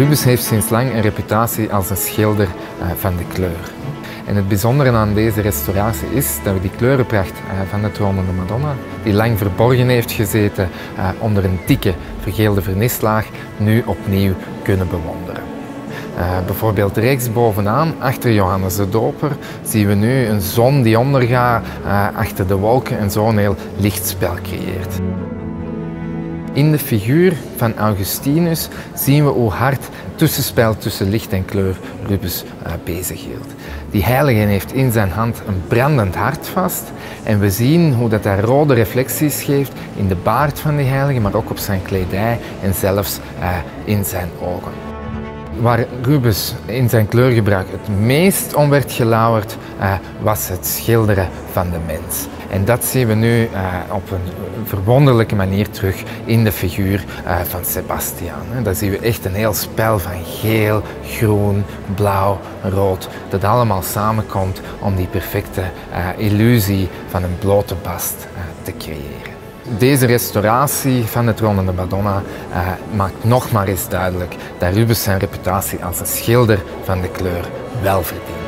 Rubens heeft sinds lang een reputatie als een schilder van de kleur. En het bijzondere aan deze restauratie is dat we die kleurenpracht van de tronende Madonna, die lang verborgen heeft gezeten onder een dikke vergeelde vernislaag, nu opnieuw kunnen bewonderen. Bijvoorbeeld rechts bovenaan, achter Johannes de Doper, zien we nu een zon die ondergaat achter de wolken en zo een heel lichtspel creëert. In de figuur van Augustinus zien we hoe hard het tussenspel tussen licht en kleur Rubens bezig hield. Die heilige heeft in zijn hand een brandend hart vast en we zien hoe dat rode reflecties geeft in de baard van die heilige, maar ook op zijn kledij en zelfs in zijn ogen. Waar Rubens in zijn kleurgebruik het meest om werd gelauwerd, was het schilderen van de mens. En dat zien we nu op een verwonderlijke manier terug in de figuur van Sebastiaan. Daar zien we echt een heel spel van geel, groen, blauw, rood, dat allemaal samenkomt om die perfecte illusie van een blote bast te creëren. Deze restauratie van de tronende Madonna maakt nog maar eens duidelijk dat Rubens zijn reputatie als een schilder van de kleur wel verdient.